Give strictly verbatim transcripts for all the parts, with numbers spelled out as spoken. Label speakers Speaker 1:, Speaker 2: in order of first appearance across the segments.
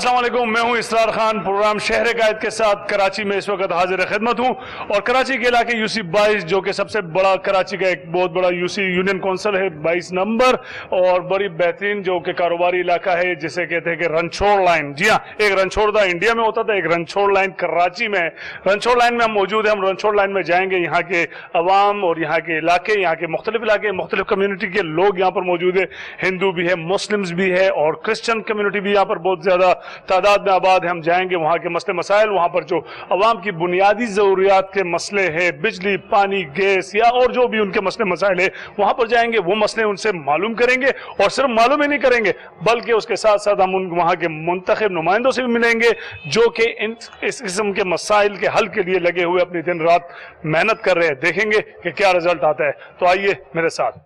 Speaker 1: अस्सलाम वालेकुम, मैं हूं इसरार खान। प्रोग्राम शहर कायद के साथ कराची में इस वक्त हाजिर खिदमत हूं और कराची के इलाके यूसी बाईस जो कि सबसे बड़ा कराची का एक बहुत बड़ा यूसी यूनियन कौंसिल है बाईस नंबर और बड़ी बेहतरीन जो कि कारोबारी इलाका है जिसे कहते हैं कि रणछोड़ लाइन। जी हाँ, एक रणछोड़ था इंडिया में होता था, एक रणछोड़ लाइन कराची में है। रणछोड़ लाइन में हम मौजूद हैं। हम रणछोड़ लाइन में जाएंगे। यहाँ के अवाम और यहाँ के इलाके, यहाँ के मुख्तलिफ इलाके, मुख्तलिफ कम्युनिटी के लोग यहाँ पर मौजूद है। हिंदू भी है, मुस्लिम्स भी है और क्रिश्चियन कम्युनिटी भी यहाँ पर बहुत ज्यादा तादाद में आबाद है। हम जाएंगे वहाँ के मसले मसाइल, वहाँ पर जो अवाम की बुनियादी ज़रूरियात के मसले हैं, बिजली, पानी, गैस या और जो भी उनके मसले मसाइल है, वहाँ पर जाएंगे, वो मसले उनसे मालूम करेंगे और सिर्फ मालूम ही नहीं करेंगे बल्कि उसके साथ साथ हम उन वहाँ के मुंतखब नुमाइंदों से भी मिलेंगे जो कि इन इस किस्म के मसाइल के हल के लिए लगे हुए अपनी दिन रात मेहनत कर रहे हैं। देखेंगे कि क्या रिजल्ट आता है। तो आइए मेरे साथ।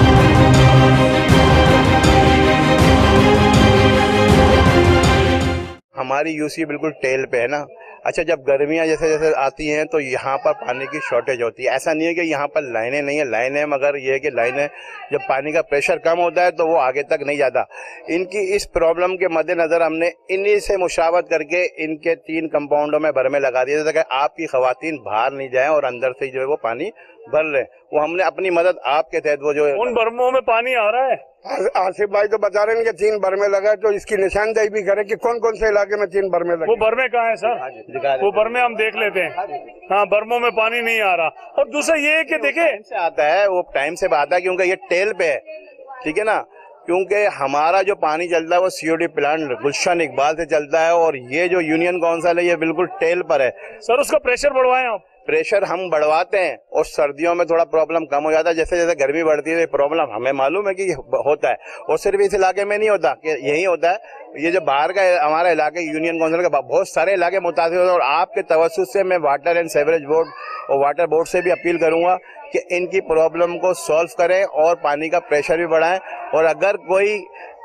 Speaker 2: हमारी यूसी बिल्कुल टेल पे है ना। अच्छा, जब गर्मियाँ जैसे जैसे आती हैं तो यहाँ पर पानी की शॉर्टेज होती है। ऐसा नहीं है कि यहाँ पर लाइनें नहीं है, लाइनें, मगर ये है कि लाइनें जब पानी का प्रेशर कम होता है तो वो आगे तक नहीं जाता। इनकी इस प्रॉब्लम के मद्देनज़र हमने इन्हीं से मुशावरत करके इनके तीन कंपाउंडों में भरमे लगा दिए ताकि आपकी ख़वातीन बाहर नहीं जाएँ और अंदर से जो है वो पानी भर रहे। वो हमने अपनी मदद आपके तहत वो जो है
Speaker 1: उन बर्मों में पानी आ रहा है।
Speaker 3: आसिफ भाई तो बता रहे हैं कि तीन बरमे लगा, तो इसकी निशानदेही भी करे कि कौन कौन से इलाके में तीन बरमे लगे।
Speaker 1: वो बरमे कहाँ है सर? वो बरमे हम देख लेते हैं। हाँ, बरमों में पानी नहीं आ रहा। और दूसरा ये है कि देखे
Speaker 2: से आता है, वो टाइम से आता है क्योंकि ये टेल पे है, ठीक है ना। क्योंकि हमारा जो पानी चलता है वो सीओडी प्लांट गुलशन इकबाल से चलता है और ये जो यूनियन काउंसिल है ये बिल्कुल टेल पर है।
Speaker 1: सर उसका प्रेशर बढ़वाएं आप।
Speaker 2: प्रेशर हम बढ़वाते हैं और सर्दियों में थोड़ा प्रॉब्लम कम हो जाता है। जैसे जैसे गर्मी बढ़ती है प्रॉब्लम हमें मालूम है कि होता है और सिर्फ इस इलाके में नहीं होता, कि यही होता है। ये जो बाहर का हमारा इलाके यूनियन काउंसिल का बहुत सारे इलाके मुतासिर होते हैं और आपके तवज्जुह से मैं वाटर एंड सीवरेज बोर्ड और वाटर बोर्ड से भी अपील करूंगा कि इनकी प्रॉब्लम को सॉल्व करें और पानी का प्रेशर भी बढ़ाएं। और अगर कोई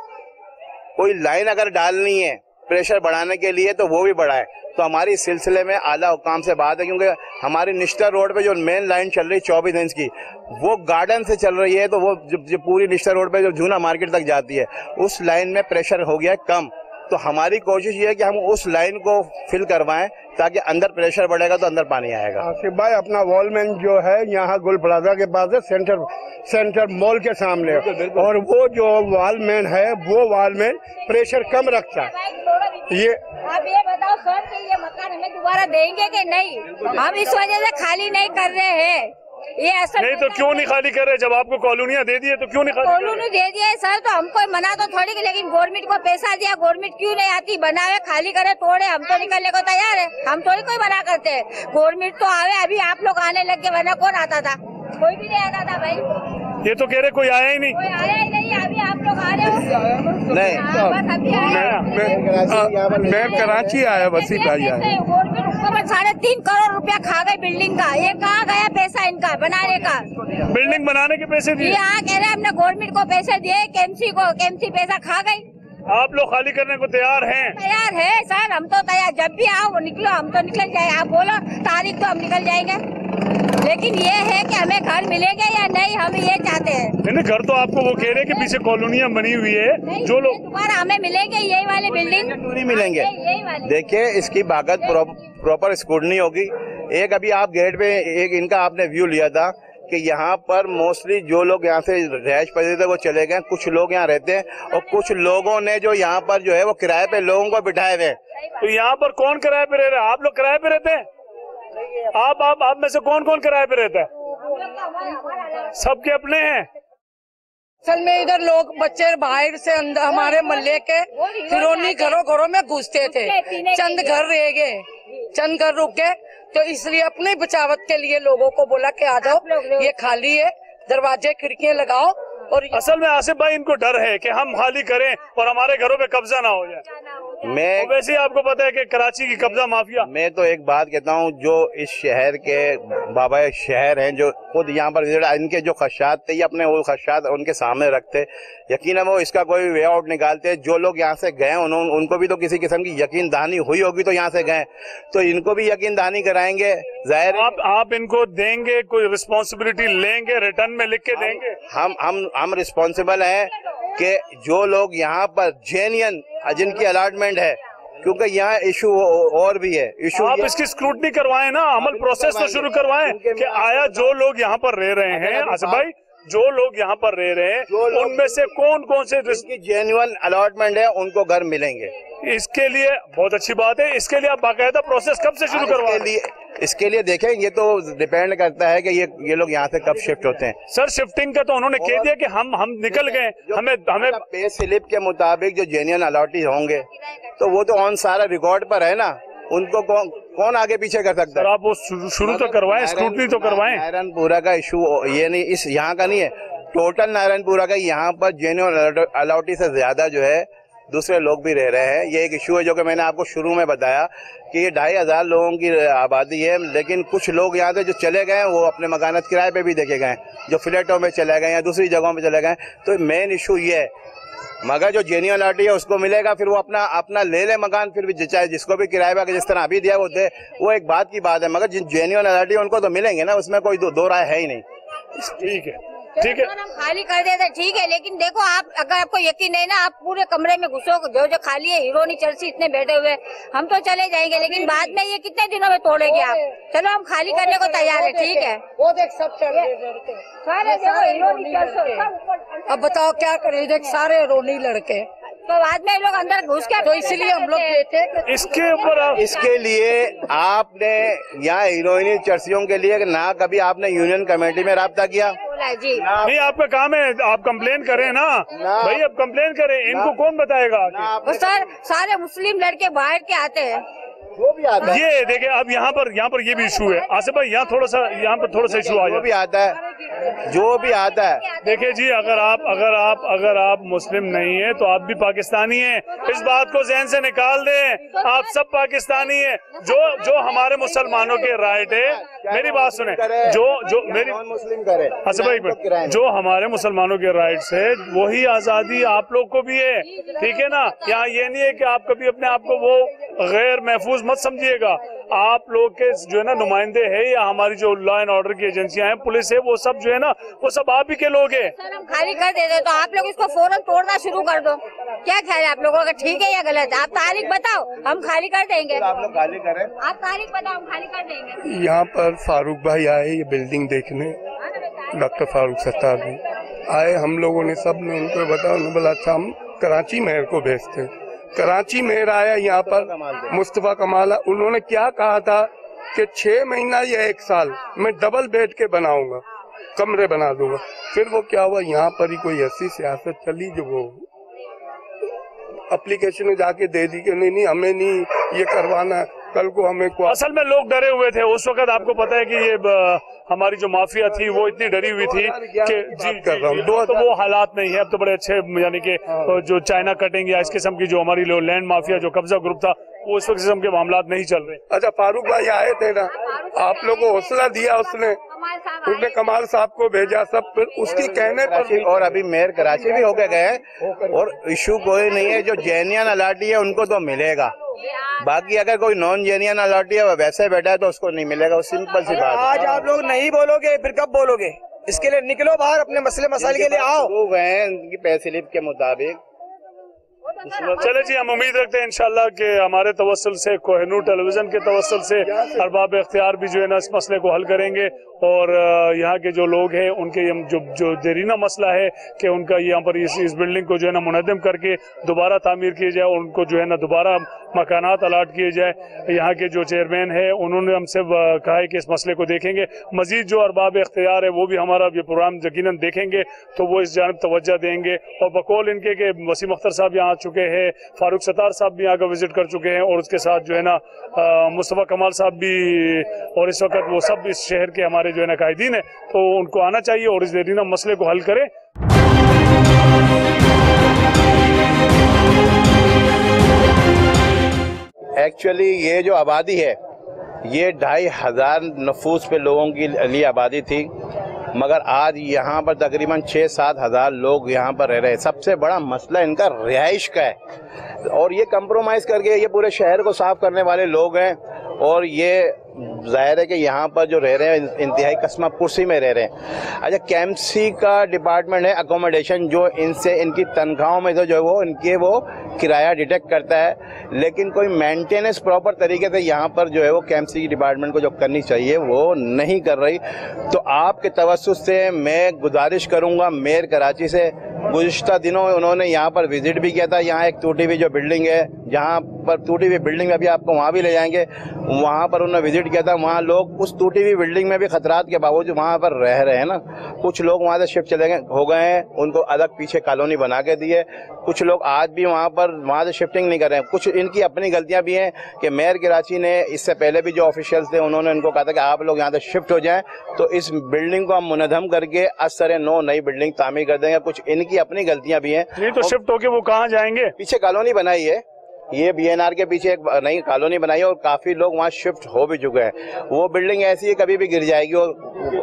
Speaker 2: कोई लाइन अगर डालनी है प्रेशर बढ़ाने के लिए तो वो भी बढ़ाएं। तो हमारी इस सिलसिले में आला हुकाम से बात है क्योंकि हमारी निश्तर रोड पे जो मेन लाइन चल रही है चौबीस इंच की, वो गार्डन से चल रही है, तो वो जो, जो पूरी निश्तर रोड पे जो जूना मार्केट तक जाती है उस लाइन में प्रेशर हो गया है कम। तो हमारी कोशिश ये है कि हम उस लाइन को फिल करवाएं ताकि अंदर प्रेशर बढ़ेगा तो अंदर पानी आएगा।
Speaker 3: आसिफ भाई, अपना वॉलमैन जो है यहाँ गुल प्लाजा के पास है, सेंटर सेंटर मॉल के सामने, और वो जो वॉलमैन है वो वॉलमैन प्रेशर कम रखता है। ये
Speaker 4: आप ये बताओ सर कि ये मकान हमें दोबारा देंगे कि नहीं? हम इस वजह से खाली नहीं कर रहे हैं। ये असल
Speaker 1: नहीं तो क्यों नहीं खाली कर रहे? जब आपको कॉलोनियाँ दे दिए तो क्यों नहीं खाली?
Speaker 4: कॉलोनी दे दिया है सर, तो हमको मना तो थोड़ी, लेकिन गवर्नमेंट को पैसा दिया, गवर्नमेंट क्यों नहीं आती? बनावे, खाली करे, तोड़े, हम तो निकलने को तैयार है। हम थोड़ी कोई मना करते हैं। गवर्नमेंट तो आवे, अभी आप लोग आने लग गए, वरना कौन आता था? कोई भी नहीं आता था भाई।
Speaker 1: ये तो कह रहे कोई आया ही नहीं।
Speaker 4: कोई आया ही नहीं, अभी आप लोग आ रहे हो।
Speaker 2: नहीं,
Speaker 4: हाँ, बस अभी आया।
Speaker 3: मैं कराची आया, वसी भाई आया।
Speaker 4: गवर्नमेंट हुकूमत साढ़े तीन करोड़ रुपया खा गई बिल्डिंग का। ये कहाँ गया पैसा इनका बनाने का?
Speaker 1: बिल्डिंग बनाने के पैसे दिए?
Speaker 4: यहाँ कह रहे हमने गवर्नमेंट को पैसे दिए, केएमसी को, केएमसी पैसा खा गई।
Speaker 1: आप लोग खाली करने को तैयार हैं?
Speaker 4: तैयार है सर, हम तो तैयार। जब भी आओ निकलो, हम तो निकल जाए। आप बोलो तारीख तो हम निकल जाएंगे, लेकिन ये है कि हमें घर मिलेंगे या नहीं, हम ये चाहते हैं।
Speaker 1: नहीं, घर तो आपको वो कह रहे हैं कि पीछे कॉलोनियाँ बनी हुई है, जो लोग
Speaker 4: दोबारा हमें मिलेंगे यही वाले बिल्डिंग
Speaker 2: नहीं मिलेंगे।
Speaker 4: यही वाले।
Speaker 2: देखिए, इसकी बागत प्रॉपर स्क्रूटनी होगी। एक अभी आप गेट पे एक इनका आपने व्यू लिया था कि यहाँ पर मोस्टली जो लोग यहाँ से रहायश पजीर थे वो चले गए, कुछ लोग यहाँ रहते हैं और कुछ लोगों ने जो यहाँ पर जो है वो किराए पे लोगों को बिठाए हुए।
Speaker 1: तो यहाँ पर कौन किराए पे रह रहा है? आप लोग किराए पे रहते हैं? आप आप आप में से कौन कौन किराए पे रहता है? सबके अपने हैं।
Speaker 5: असल में इधर लोग बच्चे बाहर से अंदर हमारे मोहल्ले के फिरौनी घरों घरों में घुसते थे। चंद घर रह गए, चंद घर रुक गए, तो इसलिए अपने बचावत के लिए लोगों को बोला कि आ जाओ, ये खाली है, दरवाजे खिड़कियां लगाओ। और
Speaker 1: असल में आसिफ भाई इनको डर है कि हम खाली करें और हमारे घरों पे कब्जा ना हो जाए।
Speaker 2: मैं
Speaker 1: वैसे ही आपको पता है कि कराची की कब्जा माफिया।
Speaker 2: मैं तो एक बात कहता हूँ, जो इस शहर के बाबा शहर हैं, जो खुद यहाँ पर इनके जो खदशात थे, ये अपने वो खदशात उनके सामने रखते, यकीनन वो इसका कोई वे आउट निकालते। जो लोग यहाँ से गए उन्होंने उनको भी तो किसी किस्म की यकीन दहानी हुई होगी तो यहाँ से गए, तो इनको भी यकीन दहानी कराएंगे। जाहिर
Speaker 1: आप आप इनको देंगे, कोई रिस्पॉन्सिबिलिटी लेंगे, रिटर्न में लिख के देंगे?
Speaker 2: हम हम हम रिस्पॉन्सिबल हैं कि जो लोग यहाँ पर जेन्युइन जिनकी अलॉटमेंट है क्योंकि यहाँ इशू और भी है। इशू
Speaker 1: आप इसकी स्क्रूटनी करवाएं ना, अमल प्रोसेस तो शुरू करवाएं कि आया जो लोग यहाँ पर रह रहे हैं, आसिफ भाई जो लोग यहाँ पर रह रहे हैं उनमें से कौन कौन से
Speaker 2: जिसकी जेन्युइन अलॉटमेंट है उनको घर मिलेंगे।
Speaker 1: इसके लिए बहुत अच्छी बात है। इसके लिए आप बाकायदा प्रोसेस कब से शुरू करवा
Speaker 2: इसके लिए इसके लिए देखें, ये तो डिपेंड करता है कि ये ये लोग यहाँ से कब शिफ्ट होते हैं।
Speaker 1: सर शिफ्टिंग का तो उन्होंने कह दिया कि हम हम निकल गए, हमें हमें
Speaker 2: पे स्लिप के मुताबिक जो जेन्युइन अलॉटी होंगे तो वो तो ऑन सारा रिकॉर्ड पर है ना, उनको कौन कौन आगे पीछे कर सकता है।
Speaker 1: सर आप वो शुरू तो करवाएं, स्क्रूटनी तो करवाएं।
Speaker 2: नारायणपुरा का इशू ये नहीं, इस यहाँ का नहीं है, टोटल नारायणपुरा का यहाँ पर जेन्युइन अलॉटी से ज्यादा जो है दूसरे लोग भी रह रहे हैं। ये एक इशू है जो कि मैंने आपको शुरू में बताया कि ये ढाई हजार लोगों की आबादी है, लेकिन कुछ लोग यहाँ से जो चले गए वो अपने मकानात किराए पे भी देखे गए, जो फ्लैटों में चले गए या दूसरी जगहों में चले गए। तो मेन इशू ये है, मगर जो जेन्युइन अलॉटी है उसको मिलेगा, फिर वो अपना अपना ले ले मकान, फिर भी चाहे जिसको भी किराए पे जिस तरह अभी दिया वो दे, वो एक बात की बात है। मगर जिन जेन्युइन अलॉटी है उनको तो मिलेंगे ना, उसमें कोई दो, दो राय है ही नहीं।
Speaker 1: ठीक है ठीक है,
Speaker 4: हम खाली कर देते ठीक है, लेकिन देखो आप अगर आपको यकीन नहीं ना, आप पूरे कमरे में घुसो, जो जो खाली है हीरोनी चर्ची इतने बैठे हुए, हम तो चले जाएंगे, लेकिन बाद में ये कितने दिनों में तोड़ेंगे आप। चलो हम खाली करने को तैयार है, ठीक है।
Speaker 5: वो देख सब चढ़ सारे हीरोनी चर्च। अब बताओ क्या करें, देख सारे हीरोनी लड़के,
Speaker 4: तो बाद में लोग अंदर घुस के,
Speaker 5: तो इसलिए हम लोग कहते
Speaker 1: इसके ऊपर आप
Speaker 2: इसके लिए आपने यहाँ हीरोइनी चर्चियों के लिए ना कभी आपने यूनियन कमेटी में राब्ता किया?
Speaker 4: जी
Speaker 1: नहीं, आपका काम है, आप कंप्लेन करें ना,
Speaker 2: ना।
Speaker 1: भाई आप कंप्लेन करें, इनको कौन बताएगा?
Speaker 4: वो सर सारे मुस्लिम लड़के बाहर के आते हैं,
Speaker 2: वो भी आता है,
Speaker 1: ये देखिए अब यहाँ पर यहाँ पर ये भी इशू है आसिफ भाई, यहाँ थोड़ा सा यहाँ पर थोड़ा सा इशू आ
Speaker 2: जो भी
Speaker 1: जाए।
Speaker 2: आता है जो भी आता है
Speaker 1: देखिए जी, अगर आप अगर आप अगर आप मुस्लिम नहीं है तो आप भी पाकिस्तानी हैं, इस बात को जहन से निकाल दें। आप सब पाकिस्तानी हैं। जो जो हमारे मुसलमानों के राइट है, मेरी बात सुने, जो जो मेरी
Speaker 2: मुस्लिम करे
Speaker 1: आसिफ भाई, जो हमारे मुसलमानों के राइट्स है वही आजादी आप लोग को भी है, ठीक है ना। यहाँ ये नहीं है कि आप कभी अपने आप को वो गैर महफूज मत समझिएगा। आप लोग के जो है ना नुमाइंदे हैं या हमारी जो लॉ एंड ऑर्डर की एजेंसियां हैं, पुलिस है, वो सब जो है ना वो सब आप ही के लोग हैं।
Speaker 4: सर हम खाली कर देते तो आप लोग इसको फौरन तोड़ना शुरू कर दो। क्या ख्याल है आप लोगों का, ठीक है या गलत? आप तारीख बताओ, हम खाली कर देंगे।
Speaker 2: आप लोग खाली करें,
Speaker 4: आप तारीख बताओ, हम खाली कर देंगे।
Speaker 3: यहाँ पर फारूक भाई आए ये बिल्डिंग देखने, डॉक्टर फारूक सत्तार भी आए, हम लोगों ने सब ने उनको बताया, उन्होंने बोला अच्छा हम कराची मेयर को भेजते हैं। कराची मेयर आया यहाँ पर, मुस्तफा कमाल, उन्होंने क्या कहा था कि छह महीना या एक साल मैं डबल बेड के बनाऊंगा, कमरे बना दूंगा। फिर वो क्या हुआ, यहाँ पर ही कोई ऐसी सियासत चली जो वो एप्लीकेशन जाके दे दी कि नहीं नहीं हमें नहीं ये करवाना, कल को हमें को।
Speaker 1: असल में लोग डरे हुए थे उस वक्त, आपको पता है कि ये ब, हमारी जो माफिया थी वो इतनी डरी हुई थी कि जी कर रहा हूँ, तो वो हालात नहीं है अब तो बड़े अच्छे, यानी कि जो चाइना कटिंग या इस किस्म की जो हमारी लैंड माफिया जो कब्जा ग्रुप था वो इस वक्त किस्म के मामलात नहीं चल रहे।
Speaker 3: अच्छा फारूक भाई आए थे ना, आप लोगों को हौसला दिया उसने, उसने कमाल साहब को भेजा सब, फिर उसकी कहने पर।
Speaker 2: और अभी मेयर कराची भी होके गए, और इशू कोई नहीं है, जो जेन्युइन अलॉटी है उनको तो मिलेगा, बाकी अगर कोई नॉन जेन्युइन अलॉटी है वैसे बैठा है तो उसको नहीं मिलेगा। वो सिंपल सी बात है।
Speaker 6: आज आप लोग नहीं बोलोगे फिर कब बोलोगे? इसके लिए निकलो बाहर, अपने मसले मसाइल के लिए आओ।
Speaker 2: लोग हैं उनकी पैसे स्लिप के मुताबिक।
Speaker 1: चले जी, हम उम्मीद रखते हैं इंशाल्लाह कि हमारे तवस्सुल से, कोहिनूर टेलीविजन के तवस्सुल से अरबाब इख्तियार भी जो है ना इस मसले को हल करेंगे, और यहाँ के जो लोग हैं उनके जो जो देरीना मसला है कि उनका यहाँ पर इस, इस बिल्डिंग को जो है ना मुनद्दम करके दोबारा तामीर किया जाए और उनको जो है ना दोबारा मकानात अलाट किए जाए। यहाँ के जो चेयरमैन है उन्होंने हमसे कहा है कि इस मसले को देखेंगे। मजीद जो अरबाब इख्तियार है वो भी हमारा ये प्रोग्राम यकीनन देखेंगे तो वो इस जानब तवज्जो देंगे, और बकौल इनके के वसीम अख्तर साहब यहाँ आ चुके हैं, फारूक सत्तार साहब भी यहाँ का विजिट कर चुके हैं, और उसके साथ जो है ना मुस्तफा कमाल साहब भी, और इस वक्त वो सब इस शहर के हमारे जो है ना कायदीन है, तो उनको आना चाहिए और इस देरीना मसले को हल करें।
Speaker 2: एक्चुअली ये जो आबादी है ये ढाई हजार नफूस पे लोगों के लिए आबादी थी, मगर आज यहाँ पर तकरीबन छः सात हजार लोग यहाँ पर रह रहे हैं। सबसे बड़ा मसला इनका रिहाइश का है, और ये कंप्रोमाइज़ करके ये पूरे शहर को साफ करने वाले लोग हैं, और ये जाहिर है कि यहाँ पर जो रह रहे हैं इंतहाई कस्मा पुरसी में रह रहे हैं। अच्छा, कैम्पसी का डिपार्टमेंट है अकोमोडेशन, जो इनसे इनकी तनख्वाहों में तो जो है वो इनके वो किराया डिटेक्ट करता है, लेकिन कोई मेंटेनेंस प्रॉपर तरीके से यहाँ पर जो है वो केएमसी डिपार्टमेंट को जो करनी चाहिए वो नहीं कर रही। तो आपके तवज्जुह से मैं गुजारिश करूँगा मेयर कराची से, गुज़िश्ता दिनों में उन्होंने यहाँ पर विजिट भी किया था। यहाँ एक टूटी हुई जो बिल्डिंग है, जहाँ पर टूटी हुई बिल्डिंग में अभी आपको वहाँ भी ले जाएंगे, वहाँ पर उन्होंने विजिट किया था। वहाँ लोग उस टूटी हुई बिल्डिंग में भी खतरात के बावजूद वहाँ पर रह रहे हैं ना। कुछ लोग वहाँ से शिफ्ट चले गए हो गए हैं, उनको अलग पीछे कॉलोनी बना के दिए। कुछ लोग आज भी वहाँ पर वहाँ से शिफ्टिंग नहीं कर रहे हैं। कुछ इनकी अपनी गलतियाँ भी हैं कि मेयर कराची ने इससे पहले भी जो ऑफिशियल्स थे उन्होंने इनको कहा था कि आप लोग यहाँ से शिफ्ट हो जाएँ, तो इस बिल्डिंग को हम मुनहदम करके असर नो नई बिल्डिंग तामीर कर देंगे। कुछ इनकी अपनी गलतियाँ भी हैं।
Speaker 1: नहीं तो शिफ्ट होके वो कहाँ जाएंगे?
Speaker 2: पीछे कॉलोनी बनाई है, ये बीएनआर के पीछे एक नई कॉलोनी बनाई है और काफी लोग वहाँ शिफ्ट हो भी चुके हैं। वो बिल्डिंग ऐसी है कभी भी गिर जाएगी। और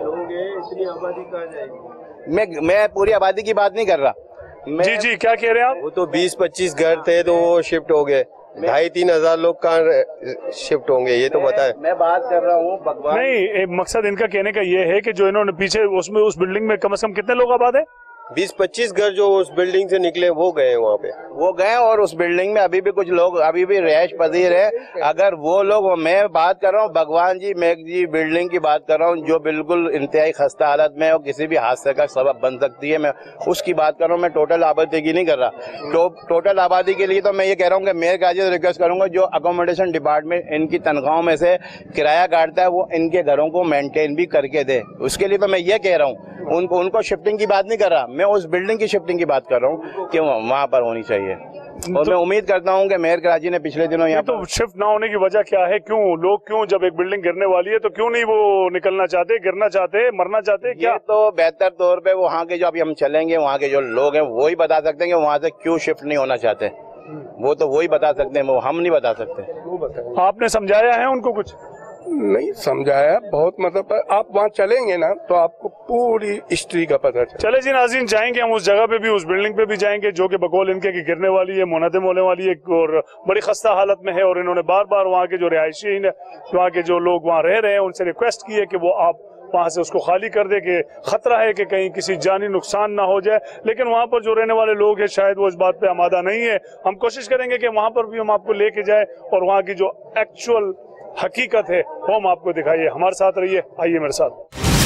Speaker 2: मैं मैं पूरी आबादी की बात नहीं कर रहा।
Speaker 1: जी जी क्या कह रहे हैं आप?
Speaker 7: वो तो बीस पच्चीस घर थे तो वो शिफ्ट हो गए, ढाई तीन हजार लोग कहाँ शिफ्ट होंगे ये तो पता है।
Speaker 2: मैं बात कर रहा हूँ भगवान।
Speaker 1: नहीं, एक मकसद इनका कहने का ये है कि जो इन्होंने पीछे उसमें उस बिल्डिंग में कम से कम कितने लोग आबाद है?
Speaker 7: बीस पच्चीस घर जो उस बिल्डिंग से निकले वो गए वहाँ पे,
Speaker 2: वो गए। और उस बिल्डिंग में अभी भी कुछ लोग अभी भी रिहाइश पजीर है। अगर वो लोग, मैं बात कर रहा हूँ भगवान जी मेघ जी बिल्डिंग की बात कर रहा हूँ जो बिल्कुल इंतहाई खस्ता हालत में है और किसी भी हादसे का सबब बन सकती है, मैं उसकी बात कर रहा हूँ। मैं टोटल आबादी की नहीं कर रहा। तो टोटल आबादी के लिए तो मैं ये कह रहा हूँ कि मेयर काजी से रिक्वेस्ट करूंगा जो अकोमोडेशन डिपार्टमेंट इनकी तनख्वाहों में से किराया काटता है वो इनके घरों को मेंटेन भी करके दे। उसके लिए तो मैं ये कह रहा हूँ, उनको उनको शिफ्टिंग की बात नहीं कर रहा, मैं उस बिल्डिंग की शिफ्टिंग की बात कर रहा हूँ कि वहाँ पर होनी चाहिए। और
Speaker 1: तो,
Speaker 2: मैं उम्मीद करता हूँ कि मेयर कराची ने पिछले दिनों यहाँ
Speaker 1: तो शिफ्ट ना होने की वजह क्या है? क्यों लोग, क्यों जब एक बिल्डिंग गिरने वाली है तो क्यों नहीं वो निकलना चाहते, गिरना चाहते, मरना चाहते? क्या
Speaker 2: तो बेहतर तौर पे वहाँ के जो अभी हम चलेंगे वहाँ के जो लोग हैं वो ही बता सकते हैं कि वहाँ से क्यों शिफ्ट नहीं होना चाहते। वो तो वो ही बता सकते हैं, वो हम नहीं बता सकते।
Speaker 1: आपने समझाया है उनको कुछ?
Speaker 3: नहीं समझाया बहुत, मतलब आप वहाँ चलेंगे ना तो आपको पूरी हिस्ट्री का पता चले।
Speaker 1: चले जी नाज़रीन, जाएंगे हम उस जगह पे भी, उस बिल्डिंग पे भी जाएंगे जो कि बकौल इनके की गिरने वाली है, मुनहदम होने वाली है और बड़ी खस्ता हालत में है। और इन्होंने बार बार वहाँ के जो रिहायशी हैं, वहाँ के जो लोग वहाँ रह रहे हैं, उनसे रिक्वेस्ट की है कि वो आप वहाँ से उसको खाली कर दे कि खतरा है कि कहीं किसी जानी नुकसान ना हो जाए। लेकिन वहाँ पर जो रहने वाले लोग हैं शायद वो इस बात पे आमादा नहीं है। हम कोशिश करेंगे कि वहाँ पर भी हम आपको लेके जाए और वहाँ की जो एक्चुअल हकीकत है वो हम आपको दिखाइए। हमारे साथ रहिए, आइए मेरे साथ।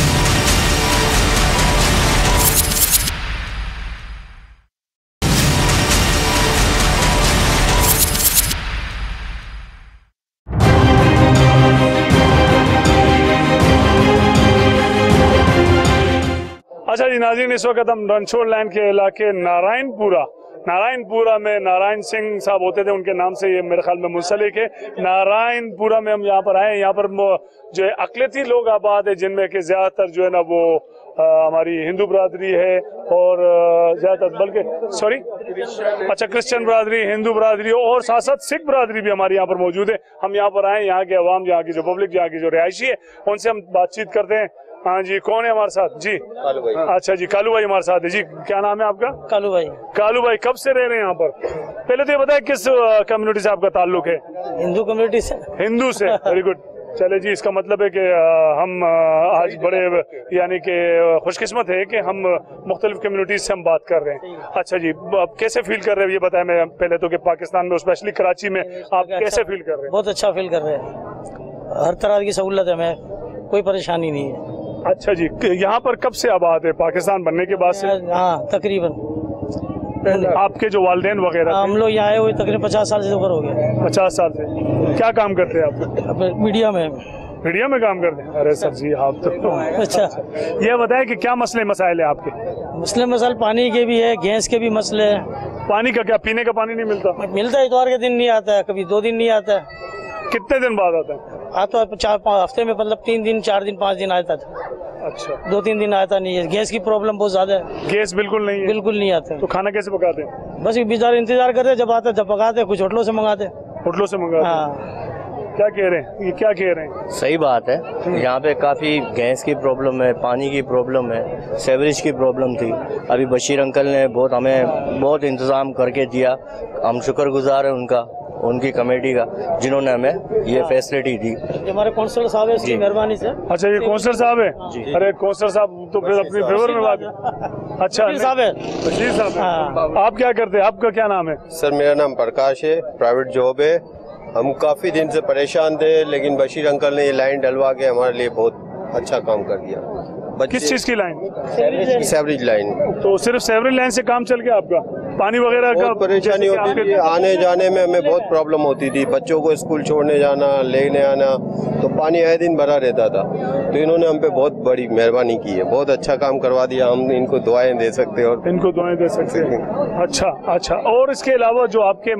Speaker 1: अच्छा जी नाज़रीन, इस वक्त हम रणछोड़ लाइन के इलाके नारायणपुरा नारायणपुरा में नारायण सिंह साहब होते थे, उनके नाम से ये मेरे ख्याल में मुंसलिक है। नारायणपुरा में हम यहाँ पर आए। यहाँ पर जो है अकलियती लोग आबाद है जिनमें कि ज्यादातर जो है ना वो आ, हमारी हिंदू बरादरी है और ज्यादातर बल्कि सॉरी अच्छा क्रिश्चियन बरादरी, हिंदू बरादरी और साथ साथ सिख बरादरी भी हमारे यहाँ पर मौजूद है। हम यहाँ पर आए, यहाँ के अवाम, यहाँ की जो पब्लिक, यहाँ की जो रिहायशी है उनसे हम बातचीत करते हैं। हाँ जी, कौन है हमारे साथ? जी
Speaker 7: कालू भाई।
Speaker 1: अच्छा जी, कालू भाई हमारे साथ है जी। क्या नाम है आपका?
Speaker 8: कालू भाई।
Speaker 1: कालू भाई, कब से रह रहे हैं यहाँ पर? पहले तो ये बताए किस कम्युनिटी से आपका ताल्लुक है?
Speaker 8: हिंदू कम्युनिटी से।
Speaker 1: हिंदू से, वेरी गुड। चले जी, इसका मतलब है कि हम आज बड़े यानी कि खुशकिस्मत है कि हम मुख्तलिफ कम्युनिटीज से हम बात कर रहे हैं। अच्छा जी, अब कैसे फील कर रहे हैं ये बताएं। मैं पहले तो कि पाकिस्तान में स्पेशली कराची में आप कैसे फील कर रहे हैं?
Speaker 8: बहुत अच्छा फील कर रहे हैं, हर तरह की सहूलत है, हमें कोई परेशानी नहीं है।
Speaker 1: अच्छा जी, यहाँ पर कब से आबाद है? पाकिस्तान बनने के बाद से?
Speaker 8: हाँ तकरीबन।
Speaker 1: आपके जो वालिदैन वगैरह?
Speaker 8: हम लोग यहाँ आए हुए तकरीबन पचास साल से ऊपर हो गए।
Speaker 1: पचास साल से। क्या काम करते हैं आप?
Speaker 8: मीडिया में।
Speaker 1: मीडिया में काम करते हैं? अरे सर जी, आप तो
Speaker 8: अच्छा।
Speaker 1: ये बताएं कि क्या मसले मसाइल है आपके?
Speaker 8: मसले मसाइल पानी के भी है, गैस के भी मसले है।
Speaker 1: पानी का क्या, पीने का पानी नहीं मिलता?
Speaker 8: मिलता है, इतवार के दिन नहीं आता है, कभी दो दिन नहीं आता है।
Speaker 1: कितने दिन बाद आता है?
Speaker 8: आता है चार पाँच हफ्ते में, मतलब तीन दिन चार दिन पाँच दिन आता था।
Speaker 1: अच्छा,
Speaker 8: दो तीन दिन आता नहीं है। गैस की प्रॉब्लम बहुत ज्यादा है।
Speaker 1: गैस बिल्कुल नहीं है?
Speaker 8: बिल्कुल नहीं आता।
Speaker 1: तो खाना कैसे पकाते हैं?
Speaker 8: बस बेचारे इंतजार करते, जब आता जब पकाते, कुछ होटलों से मंगाते।
Speaker 1: होटलों से मंगाते?
Speaker 8: हाँ।
Speaker 1: क्या कह रहे हैं, ये क्या कह रहे हैं?
Speaker 9: सही बात है, यहाँ पे काफ़ी गैस की प्रॉब्लम है, पानी की प्रॉब्लम है, सेवरेज की प्रॉब्लम थी। अभी बशीर अंकल ने बहुत हमें बहुत इंतज़ाम करके दिया, हम शुक्रगुजार हैं उनका। उनकी कमेटी का, जिन्होंने हमें ये फैसिलिटी दी।
Speaker 8: हमारे काउंसलर साहब है, उसकी मेहरबानी से।
Speaker 1: अच्छा, ये काउंसलर साहब है? अरे काउंसलर साहब तो फिर अपनी फेवर में बात है। अच्छा
Speaker 8: साहब है,
Speaker 1: जी साहब। आप क्या करते हैं, आपका क्या नाम है?
Speaker 7: सर मेरा नाम प्रकाश है, प्राइवेट जॉब है। हम काफ़ी दिन से परेशान थे, लेकिन बशीर अंकल ने ये लाइन डलवा के हमारे लिए बहुत अच्छा काम कर दिया।
Speaker 1: किस चीज़ की लाइन?
Speaker 7: Sewerage line.
Speaker 1: तो सिर्फ सेवरेज लाइन से काम चल गया आपका? पानी वगैरह का
Speaker 7: परेशानी होती थी, आने जाने में हमें बहुत प्रॉब्लम होती थी, बच्चों को स्कूल छोड़ने जाना, लेने आना, तो पानी आए दिन भरा रहता था। तो इन्होंने हम पे बहुत बड़ी मेहरबानी की है, बहुत अच्छा काम करवा दिया। हम इनको दुआएं दे सकते हैं और
Speaker 1: इनको दुआएं दे सकते हैं। अच्छा अच्छा। और इसके अलावा जो आपके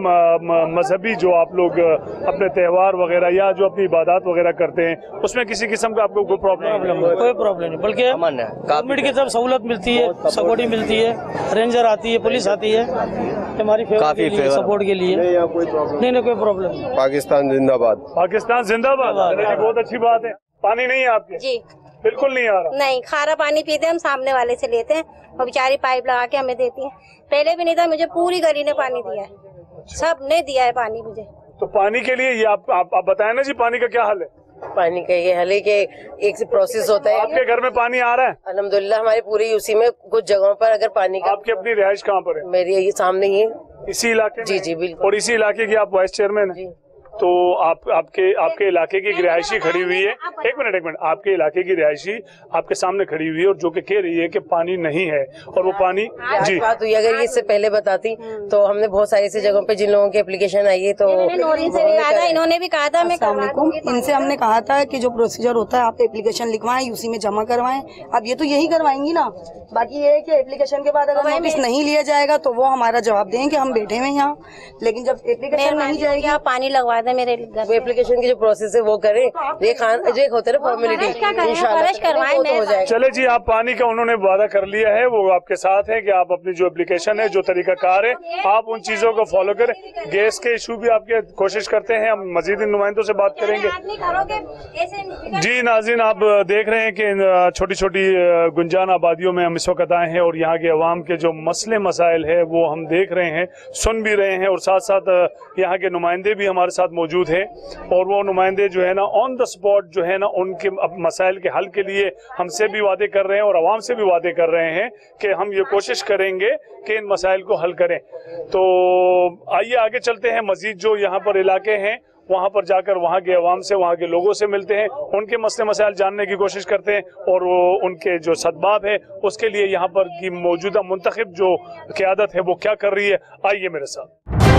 Speaker 1: मजहबी जो आप लोग अपने त्यौहार वगैरह या जो अपनी इबादत वगैरह करते हैं, उसमें किसी किस्म का आपको कोई प्रॉब्लम?
Speaker 8: कोई प्रॉब्लम नहीं, बल्कि गवर्नमेंट की तरफ सहूलत मिलती है, सिक्योरिटी मिलती है, रेंजर आती है, पुलिस आती है हमारी
Speaker 7: काफी
Speaker 8: सपोर्ट के लिए। नहीं नहीं नहीं कोई प्रॉब्लम नहीं।
Speaker 7: पाकिस्तान जिंदाबाद।
Speaker 1: पाकिस्तान जिंदाबाद। बहुत अच्छी बात है। पानी नहीं है आपके?
Speaker 10: जी
Speaker 1: बिल्कुल नहीं आ रहा।
Speaker 10: नहीं, खारा पानी पीते हम सामने वाले से लेते हैं, और बेचारी पाइप लगा के हमें देती है। पहले भी नहीं था, मुझे पूरी गली ने पानी दिया है, सब ने दिया है पानी मुझे।
Speaker 1: तो पानी के लिए ये आप आप, आप बताएं ना जी, पानी का क्या हाल है?
Speaker 11: पानी का ये हाल है कि एक से प्रोसेस होता है।
Speaker 1: आपके घर में पानी आ रहा है?
Speaker 11: अल्हम्दुलिल्लाह हमारे पूरे यूसी में कुछ जगहों पर अगर पानी का।
Speaker 1: आपकी अपनी रिहाइश कहाँ पर है?
Speaker 11: मेरी ये सामने ही है,
Speaker 1: इसी इलाके?
Speaker 11: जी जी बिल्कुल।
Speaker 1: और इसी इलाके की आप वाइस चेयरमैन हैं? तो आप आपके आपके इलाके की रिहायशी खड़ी हुई है। एक मिनट एक मिनट आपके इलाके की रिहायशी आपके सामने खड़ी हुई है और जो कि कह रही है कि पानी नहीं है, और वो पानी जी
Speaker 11: बात हुई। अगर ये इससे पहले बताती तो हमने बहुत सारी ऐसी जगहों पे जिन लोगों की एप्लीकेशन आई है, तो
Speaker 10: इन्होंने भी कहा था, मैं
Speaker 12: इनसे हमने कहा था कि जो प्रोसीजर होता है आप एप्लीकेशन लिखवाएं, यूसी में जमा करवाएं। अब ये तो यही करवाएंगी ना, बाकी ये है कि एप्लीकेशन के बाद अगर नोटिस नहीं लिया जाएगा तो वो हमारा जवाब दें कि हम बैठे हुए यहाँ, लेकिन जब एप्लीकेशन नहीं जाएगी
Speaker 10: आप पानी लगवा दें मेरे
Speaker 11: वो एप्लीकेशन की जो प्रोसेस है वो करें। ये खान जो एक होता है ना फॉर्मेलिटी, इंशाल्लाह।
Speaker 1: चले जी, आप पानी का उन्होंने वादा कर लिया है, वो आपके साथ है कि आप अपनी जो एप्लीकेशन है, जो तरीका कार है, आप उन चीजों को फॉलो करें। गैस के इशू भी आपके कोशिश करते हैं, हम मजीद इन नुमाइंदों से बात करेंगे। जी नाज़रीन, आप देख रहे हैं कि छोटी छोटी गुंजान आबादियों में हम इस वक्त आए हैं और यहाँ के अवाम के जो मसले मसाइल है वो हम देख रहे हैं, सुन भी रहे हैं, और साथ साथ यहाँ के नुमाइंदे भी हमारे साथ मौजूद हैं। और वो नुमाइंदे जो है ना ऑन द स्पॉट जो है ना उनके मसाइल के हल के लिए हमसे भी वादे कर रहे हैं और अवाम से भी वादे कर रहे हैं कि हम ये कोशिश करेंगे कि इन मसाइल को हल करें। तो आइए आगे चलते हैं, मजीद जो यहाँ पर इलाके हैं वहाँ पर जाकर वहाँ के अवाम से, वहाँ के लोगों से मिलते हैं, उनके मसले मसाइल जानने की कोशिश करते हैं और वो उनके जो सदबाब है उसके लिए यहाँ पर की मौजूदा मुंतखब जो क़यादत है वो क्या कर रही है। आइए मेरे साथ।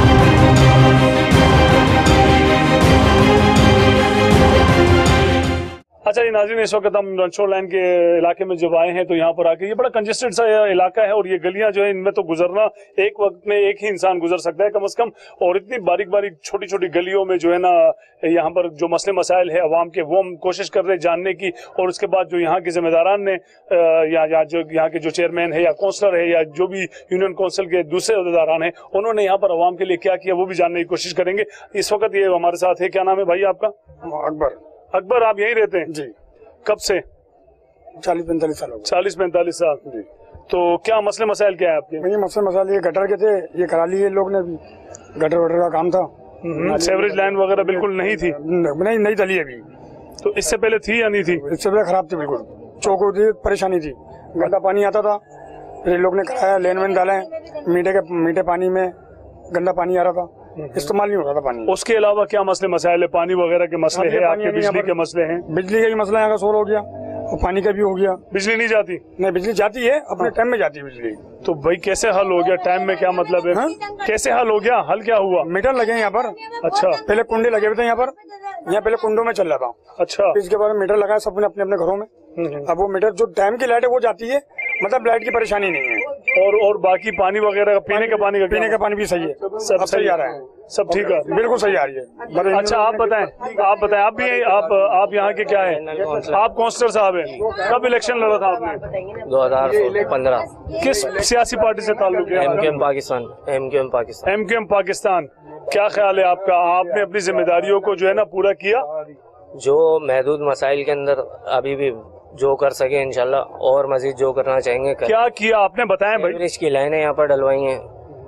Speaker 1: अच्छा जी नाज़रीन, इस वक्त हम रनशोर लाइन के इलाके में जब आए हैं तो यहाँ पर आके ये बड़ा कंजेस्टेड सा इलाका है और ये गलियां जो है इनमें तो गुजरना एक वक्त में एक ही इंसान गुजर सकता है कम से कम, और इतनी बारीक बारीक छोटी छोटी गलियों में जो है ना यहाँ पर जो मसले मसाइल है अवाम के वो हम कोशिश कर रहे हैं जानने की। और उसके बाद जो यहाँ के जिम्मेदारान ने या, या जो यहाँ के जो चेयरमैन है या काउंसलर है या जो भी यूनियन काउंसिल के दूसरे अहदेदारान हैं उन्होंने यहाँ पर अवाम के लिए क्या किया वो भी जानने की कोशिश करेंगे। इस वक्त ये हमारे साथ है, क्या नाम है भाई आपका?
Speaker 3: अकबर।
Speaker 1: अकबर, आप यहीं रहते हैं?
Speaker 3: जी।
Speaker 1: कब से?
Speaker 3: चालीस पैंतालीस साल हो गए।
Speaker 1: चालीस पैंतालीस साल जी। तो क्या मसले मसाइल क्या है आपके?
Speaker 3: ये मसले मसाइल ये गटर के थे, ये करा लिए लोग ने भी, गटर वटर का काम था।
Speaker 1: सेवरेज लाइन वगैरह बिल्कुल नहीं थी?
Speaker 3: नहीं नहीं डली अभी।
Speaker 1: तो इससे पहले थी या नहीं थी?
Speaker 3: इससे पहले खराब थी, बिल्कुल चौक होती, परेशानी थी, गंदा पानी आता था, फिर लोग ने कराया, लेन वेन डाले, मीठे के मीठे पानी में गंदा पानी आ रहा था, इस्तेमाल नहीं हो रहा था पानी।
Speaker 1: उसके अलावा क्या मसले मसाइल है? पानी वगैरह के मसले हैं आपके? बिजली के मसले हैं?
Speaker 3: बिजली का भी मसला यहाँ का सोल हो गया और पानी का भी हो गया।
Speaker 1: बिजली नहीं जाती?
Speaker 3: नहीं, बिजली जाती है, अपने टाइम में जाती है बिजली।
Speaker 1: तो भाई कैसे हल हो गया? टाइम में क्या मतलब है? कैसे हल हो गया? हल क्या हुआ?
Speaker 3: मीटर लगे यहाँ पर।
Speaker 1: अच्छा।
Speaker 3: पहले कुंडे लगे हुए थे यहाँ पर, यहाँ पहले कुंडों में चल रहा था।
Speaker 1: अच्छा।
Speaker 3: इसके बाद मीटर लगाया सबने अपने अपने घरों में। अब वो मीटर जो टाइम की लाइट है वो जाती है, मतलब लाइट की परेशानी नहीं है।
Speaker 1: और और बाकी पानी वगैरह पीने का पानी का
Speaker 3: पीने का पानी भी सही है, सब सही आ रहा है,
Speaker 1: सब ठीक है,
Speaker 3: बिल्कुल सही आ रही है।
Speaker 1: अच्छा आप बताएं, आप बताएं आप भी आप आप यहाँ के क्या है? आप काउंसलर साहब हैं, कब इलेक्शन लड़ा था आपने?
Speaker 13: दो हजार पंद्रह।
Speaker 1: किस सियासी पार्टी से ताल्लुक है?
Speaker 13: M Q M Pakistan. M Q M Pakistan.
Speaker 1: M Q M Pakistan. क्या ख्याल है आपका? आपने अपनी जिम्मेदारियों को जो है ना पूरा किया?
Speaker 13: जो महदूद मसाइल के अंदर अभी भी जो कर सके इंशाल्लाह, और मजीद जो करना चाहेंगे कर।
Speaker 1: क्या किया आपने, बताएं भाई।
Speaker 13: सीवरेज की लाइनें यहाँ पर डलवाई हैं,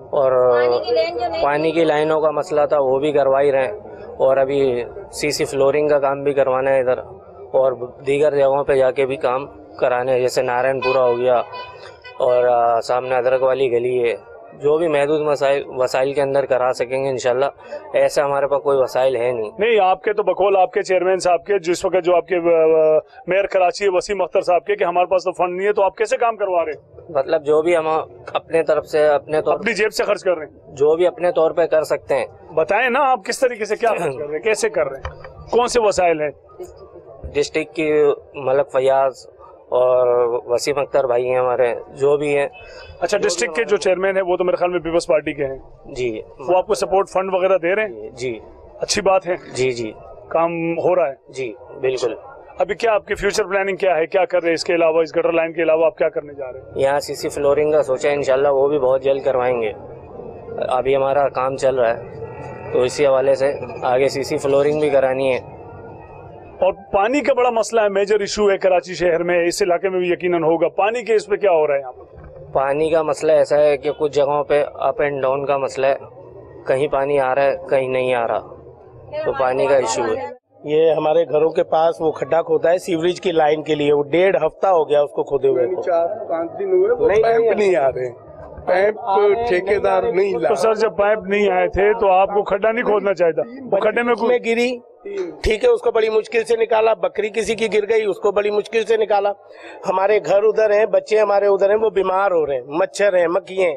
Speaker 13: और पानी की लाइनों का मसला था वो भी करवा ही रहे हैं, और अभी सीसी फ्लोरिंग का काम भी करवाना है इधर, और दीगर जगहों पे जाके भी काम कराने हैं, जैसे नारायणपुरा हो गया और आ, सामने अदरक वाली गली है। जो भी महदूद मसाइल वसाइल के अंदर करा सकेंगे इंशाल्लाह। ऐसे हमारे पास कोई वसाइल है नहीं।
Speaker 1: नहीं, आपके तो बकौल आपके चेयरमैन साहब के, जिस वक्त जो आपके मेयर कराची वसीम अख्तर साहब के, कि हमारे पास तो फंड नहीं है, तो आप कैसे काम करवा रहे हैं?
Speaker 13: मतलब जो भी हम अपने तरफ से अपने तौर
Speaker 1: अपनी जेब से खर्च कर रहे हैं,
Speaker 13: जो भी अपने तौर पे कर सकते हैं।
Speaker 1: बताएं ना आप किस तरीके से क्या खर्च कर रहे हैं, कैसे कर रहे हैं, कौन से वसाइल हैं?
Speaker 13: डिस्ट्रिक्ट की मलक फयाज और वसीम अख्तर भाई हैं हमारे, जो भी हैं।
Speaker 1: अच्छा, डिस्ट्रिक्ट के जो चेयरमैन है वो तो मेरे ख्याल में पीपल्स पार्टी के हैं
Speaker 13: जी,
Speaker 1: वो आपको सपोर्ट फंड वगैरह दे रहे हैं?
Speaker 13: जी,
Speaker 1: अच्छी बात है।
Speaker 13: जी जी,
Speaker 1: काम हो रहा है?
Speaker 13: जी बिल्कुल।
Speaker 1: अभी क्या आपकी फ्यूचर प्लानिंग क्या है, क्या कर रहे हैं इसके अलावा, इस गटर लाइन के अलावा आप क्या करने जा रहे हैं?
Speaker 13: यहाँ सीसी फ्लोरिंग का सोचा है, इंशाल्लाह वो भी बहुत जल्द करवाएंगे। अभी हमारा काम चल रहा है, तो इसी हवाले से आगे सीसी फ्लोरिंग भी करानी है।
Speaker 1: और पानी का बड़ा मसला है, मेजर इशू है कराची शहर में, इस इलाके में भी यकीनन होगा। पानी के इस पे क्या हो रहा है यहाँ पर?
Speaker 13: पानी का मसला ऐसा है कि कुछ जगहों पे अप एंड डाउन का मसला है, कहीं पानी आ रहा है कहीं नहीं आ रहा, तो पानी का इशू है।
Speaker 14: ये हमारे घरों के पास वो खड्डा खोदा है सीवरेज की लाइन के लिए, वो डेढ़ हफ्ता हो गया उसको खोदे हुए।
Speaker 3: चार पाँच दिन हुए, वो पैप नहीं आ रहे, पैप ठेकेदार नहीं ला।
Speaker 1: तो सर जब पाइप नहीं आए थे तो आपको खड्डा नहीं खोदना चाहिए था? वो खड्डे में
Speaker 14: में गिरी, ठीक है, उसको बड़ी मुश्किल से निकाला। बकरी किसी की गिर गई, उसको बड़ी मुश्किल से निकाला। हमारे घर उधर हैं, बच्चे हमारे उधर हैं, वो बीमार हो रहे हैं, मच्छर हैं, मक्खियाँ,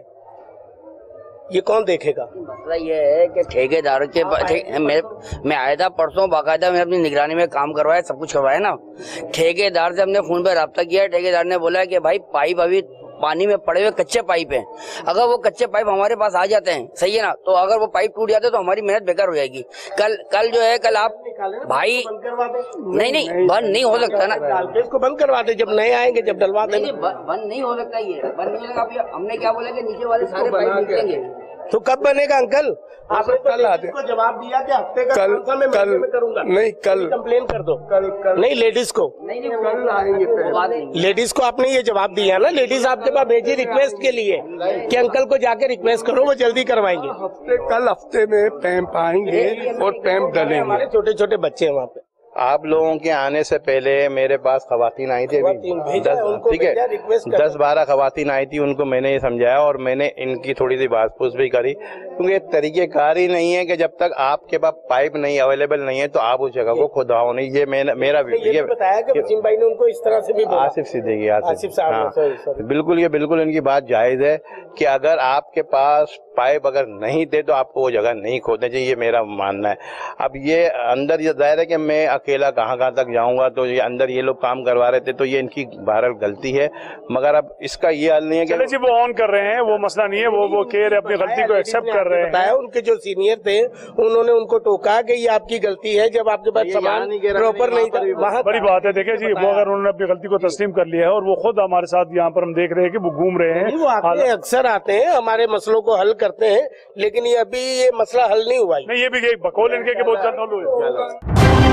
Speaker 14: ये कौन देखेगा?
Speaker 15: मसला ये है कि ठेकेदार के मैं मैं आया था परसों, बाकायदा मैं अपनी निगरानी में काम करवाया, सब कुछ करवाया ना। ठेकेदार से हमने फोन पे रब्ता किया, ठेकेदार ने बोला कि भाई पाइप अभी पानी में पड़े हुए कच्चे पाइप हैं, अगर वो कच्चे पाइप हमारे पास आ जाते हैं, सही है ना, तो अगर वो पाइप टूट जाते तो हमारी मेहनत बेकार हो जाएगी। कल कल जो है कल आप भाई नहीं नहीं बंद नहीं हो सकता ना,
Speaker 14: इसको बंद करवा दे, जब नए आएंगे जब डलवा देंगे।
Speaker 15: बंद नहीं हो सकता, ये बंद नहीं होगा। हमने क्या बोला कि नीचे वाले सारे पाइप निकलेंगे,
Speaker 14: तो कब बनेगा अंकल? आपने
Speaker 3: कल आते
Speaker 14: को जवाब दिया कि हफ्ते का
Speaker 3: कल
Speaker 14: मैं
Speaker 3: कल
Speaker 14: में करूंगा।
Speaker 3: नहीं, कल
Speaker 14: कंप्लेन कर दो।
Speaker 3: कल कल
Speaker 14: नहीं, लेडीज को
Speaker 15: नहीं नहीं
Speaker 3: कल आएंगे।
Speaker 14: लेडीज को आपने ये जवाब दिया ना, लेडीज आपके पास भेजी रिक्वेस्ट के लिए कि अंकल को जाके रिक्वेस्ट करो, वो जल्दी करवाएंगे।
Speaker 3: हफ्ते कल हफ्ते में पैप आएंगे और पैप डलेंगे।
Speaker 14: हमारे छोटे छोटे बच्चे हैं वहाँ पे।
Speaker 2: आप लोगों के आने से पहले मेरे पास खवातीन आई थी, अभी ठीक है, दस बारह खवातीन आई थी, उनको मैंने ये समझाया और मैंने इनकी थोड़ी सी बात पूछ भी करी, क्योंकि तरीकेकार ही नहीं है कि जब तक आपके पास पाइप नहीं अवेलेबल नहीं है तो आप उस जगह को खुदाओ नहीं। ये मेरा मेरा
Speaker 14: ये बताया कि वसीम भाई ने उनको इस तरह से भी बोला।
Speaker 2: आसिफ सिद्दीकी,
Speaker 14: आसिफ साहब,
Speaker 2: बिल्कुल ये बिल्कुल इनकी बात जायज है कि अगर आपके पास पाइप अगर नहीं थे तो आपको वो जगह नहीं खोदना चाहिए, ये मेरा मानना है। अब ये अंदर ये जाहिर है कि मैं अकेला कहाँ कहाँ तक जाऊंगा, तो ये अंदर ये लोग काम करवा रहे थे, तो ये इनकी बहरहाल गलती है, मगर अब इसका ये हल नहीं है कि
Speaker 1: चले जी वो ऑन कर रहे हैं, वो मसला नहीं है, वो वो कह रहे अपनी गलती को एक्सेप्ट कर रहे हैं।
Speaker 14: बताया उनके जो सीनियर थे उन्होंने उनको टोका कि ये आपकी गलती है, जब आपके पास सामान प्रॉपर नहीं था। वहाँ
Speaker 1: बड़ी बात है, देखिए जी, वो अगर उन्होंने अपनी गलती को तस्लीम कर लिया है और वो खुद हमारे साथ यहाँ पर हम देख रहे हैं कि वो घूम रहे हैं,
Speaker 14: वो आते हैं, अक्सर आते हैं, हमारे मसलों को हल करते हैं, लेकिन ये अभी ये मसला हल नहीं हुआ।
Speaker 1: नहीं, ये भी बकौल इनके के बहुत जल्द हल हुए।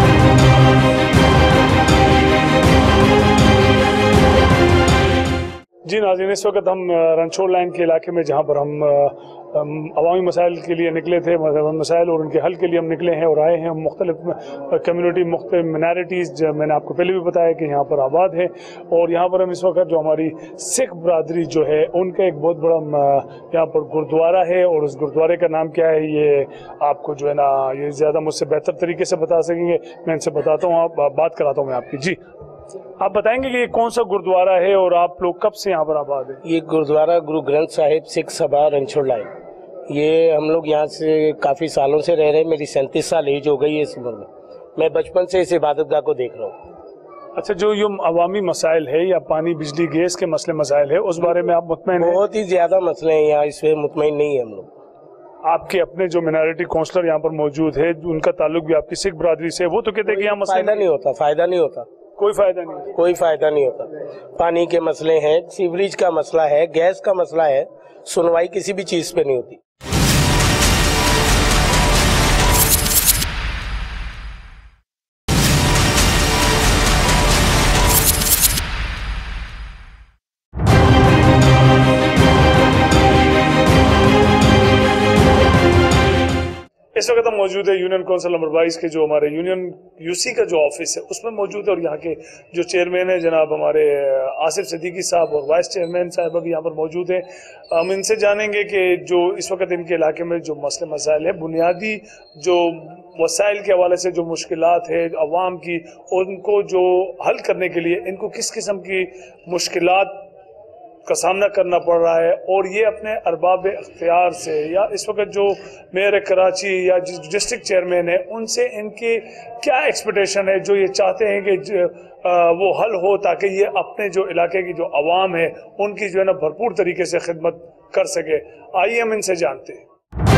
Speaker 1: जी नाज़रीन, इस वक्त हम रनछोड़ लाइन के इलाके में, जहाँ पर हम अवामी मसाइल के लिए निकले थे, मसाइल और उनके हल के लिए हम निकले हैं और आए हैं। हम मुख्तलिफ कम्युनिटी, मुख्तलिफ मिनारिटीज़, मैंने आपको पहले भी बताया कि यहाँ पर आबाद है, और यहाँ पर हम इस वक्त जो हमारी सिख बरादरी जो है उनका एक बहुत बड़ा यहाँ पर गुरुद्वारा है, और उस गुरुद्वारे का नाम क्या है ये आपको जो है ना ये ज़्यादा मुझसे बेहतर तरीके से बता सकेंगे। मैं इनसे बताता हूँ, आप बात कराता हूँ मैं आपकी। जी, आप बताएंगे कि ये कौन सा गुरुद्वारा है और आप लोग कब से यहाँ पर आबाद है?
Speaker 14: ये गुरुद्वारा गुरु ग्रंथ साहिब सिख सभा रनछोड़ लाइन, ये हम लोग यहाँ से काफ़ी सालों से रह रहे हैं। मेरी सैंतीस साल एज हो गई है इस उम्र में। मैं बचपन से इस इबादतगाह को देख रहा हूँ।
Speaker 1: अच्छा, जो ये अवामी मसाइल है या पानी बिजली गैस के मसले मसाइल है, उस बारे में आप मुतमईन हैं?
Speaker 14: बहुत ही ज़्यादा मसले हैं यहाँ, इसमें मुतमईन नहीं है हम लोग।
Speaker 1: आपके अपने जो मिनॉरिटी काउंसलर यहाँ पर मौजूद है, उनका ताल्लुक भी आपकी सिख बरादरी से, वो तो कहते हैं कि यहाँ
Speaker 14: फायदा नहीं होता, फायदा नहीं होता,
Speaker 1: कोई फायदा नहीं,
Speaker 14: कोई फायदा नहीं होता। पानी के मसले हैं, सीवरेज का मसला है, गैस का मसला है, सुनवाई किसी भी चीज पे नहीं होती।
Speaker 1: इस वक्त हम मौजूद है यूनियन काउंसिल नंबर बाईस के जो हमारे यूनियन यूसी का जो ऑफिस है उसमें मौजूद है, और यहाँ के जो चेयरमैन है जनाब हमारे आसिफ सिद्दीकी साहब और वाइस चेयरमैन साहब भी यहाँ पर मौजूद है। हम इनसे जानेंगे कि जो इस वक्त इनके इलाके में जो मसले मसाइल है, बुनियादी जो वसाइल के हवाले से जो मुश्किलात है अवाम की, उनको जो हल करने के लिए इनको किस किस्म की मुश्किलात का सामना करना पड़ रहा है, और ये अपने अरबाब इख्तियार से या इस वक्त जो मेयर कराची या डिस्ट्रिक्ट चेयरमैन है उनसे इनके क्या एक्सपेक्टेशन है, जो ये चाहते हैं कि वो हल हो ताकि ये अपने जो इलाके की जो आवाम है उनकी जो है ना भरपूर तरीके से खिदमत कर सके। आइए हम इनसे जानते हैं।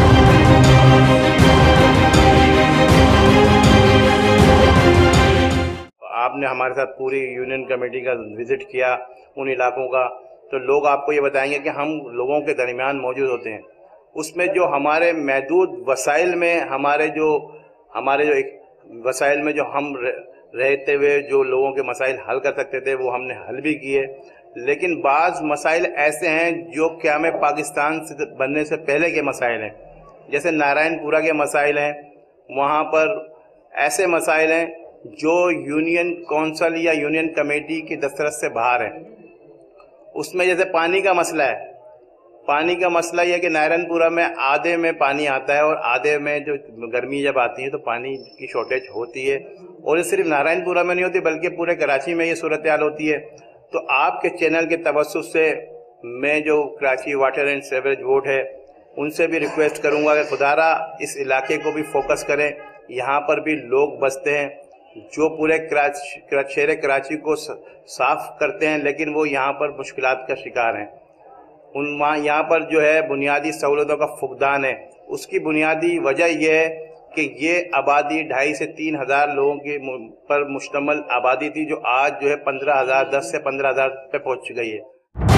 Speaker 2: आपने हमारे साथ पूरी यूनियन कमेटी का विजिट किया उन इलाकों का, तो लोग आपको ये बताएंगे कि हम लोगों के दरमियान मौजूद होते हैं, उसमें जो हमारे महदूद वसाइल में हमारे जो हमारे जो एक वसाइल में जो हम रहते हुए जो लोगों के मसाइल हल कर सकते थे वो हमने हल भी किए, लेकिन बाज़ मसाइल ऐसे हैं जो क्या में पाकिस्तान से बनने से पहले के मसाइल हैं। जैसे नारायणपुरा के मसाइल हैं, वहाँ पर ऐसे मसाइल हैं जो यूनियन कौंसिल या यूनियन कमेटी की दस्तरस से बाहर हैं। उसमें जैसे पानी का मसला है, पानी का मसला यह है कि नारायणपुरा में आधे में पानी आता है और आधे में जो गर्मी जब आती है तो पानी की शॉर्टेज होती है, और ये सिर्फ नारायणपुरा में नहीं होती बल्कि पूरे कराची में ये सूरत हाल होती है। तो आपके चैनल के तवस्सुस से मैं जो Karachi water and sewerage board है उनसे भी रिक्वेस्ट करूँगा कि खुदारा इस इलाके को भी फोकस करें। यहाँ पर भी लोग बसते हैं जो पूरे कराची शहर कराची को साफ करते हैं, लेकिन वो यहाँ पर मुश्किलात का शिकार हैं। उन वहाँ यहाँ पर जो है बुनियादी सहूलतों का फुकदान है। उसकी बुनियादी वजह यह है कि ये आबादी ढाई से तीन हज़ार लोगों की पर मुश्तमल आबादी थी, जो आज जो है पंद्रह हज़ार दस से पंद्रह हज़ार पे पहुँच गई है।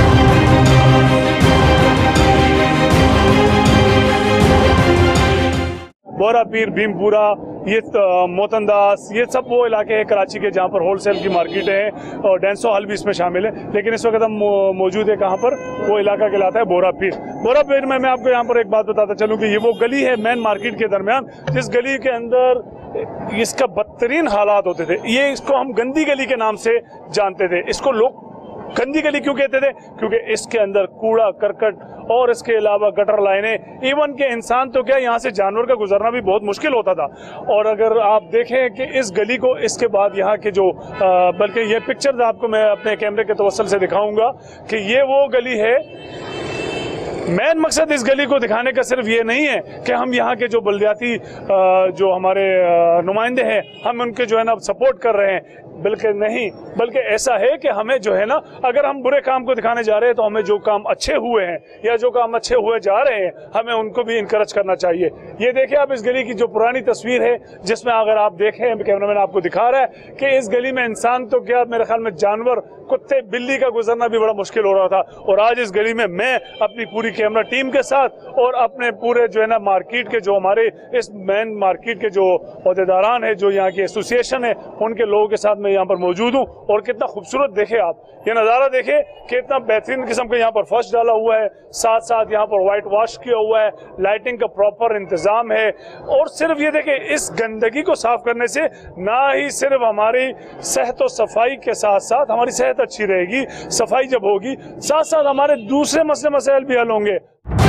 Speaker 1: बोरा पीर, भीमपुरा, ये मोतनदास, ये सब वो इलाके हैं कराची के जहाँ पर होलसेल की मार्केट है, और डेंसो हॉल भी इसमें शामिल है। लेकिन इस वक्त हम मौजूद है कहाँ पर, वो इलाका कहलाता है बोरा पीर। बोरा पीर में मैं आपको यहाँ पर एक बात बताता चलूँ कि ये वो गली है मेन मार्केट के दरमियान, जिस गली के अंदर इसका बदतरीन हालात होते थे। ये इसको हम गंदी गली के नाम से जानते थे। इसको लोग गंदी गली क्यों कहते थे? क्योंकि इसके अंदर कूड़ा करकट और इसके अलावा गटर लाइनें, इवन के इंसान तो क्या यहाँ से जानवर का गुजरना भी बहुत मुश्किल होता था। और अगर आप देखें कि इस गली को इसके बाद यहाँ के जो आ, बल्कि ये पिक्चर्स आपको मैं अपने कैमरे के तवस्सुल से दिखाऊंगा कि ये वो गली है। मेन मकसद इस गली को दिखाने का सिर्फ ये नहीं है कि हम यहाँ के जो बल्दियाती जो हमारे नुमाइंदे हैं हम उनके जो है ना सपोर्ट कर रहे हैं, बल्कि नहीं, बल्कि ऐसा है कि हमें जो है ना अगर हम बुरे काम को दिखाने जा रहे हैं तो हमें जो काम अच्छे हुए हैं या जो काम अच्छे हुए जा रहे हैं हमें उनको भी इनकरेज करना चाहिए। ये देखिए आप इस गली की जो पुरानी तस्वीर है, जिसमें अगर आप देखें, कैमरामैन आपको दिखा रहा है कि इस गली में इंसान तो क्या मेरे ख्याल में जानवर, कुत्ते, बिल्ली का गुजरना भी बड़ा मुश्किल हो रहा था। और आज इस गली में मैं अपनी पूरी कैमरा टीम के साथ और अपने पूरे जो है ना मार्केट के जो हमारे इस मेन मार्केट के जो अहदेदारान है, जो यहाँ की एसोसिएशन है, उनके लोगों के साथ मैं यहाँ पर मौजूद हूँ। और कितना खूबसूरत देखे आप ये नज़ारा, देखे कितना बेहतरीन किस्म का यहाँ पर फर्श डाला हुआ है, साथ साथ यहाँ पर वाइट वॉश किया हुआ है, लाइटिंग का प्रॉपर इंतजाम है। और सिर्फ ये देखे, इस गंदगी को साफ करने से ना ही सिर्फ हमारी सेहत और सफाई के साथ साथ हमारी सेहत अच्छी रहेगी, सफाई जब होगी साथ साथ हमारे दूसरे मसले मसाइल भी हल होंगे।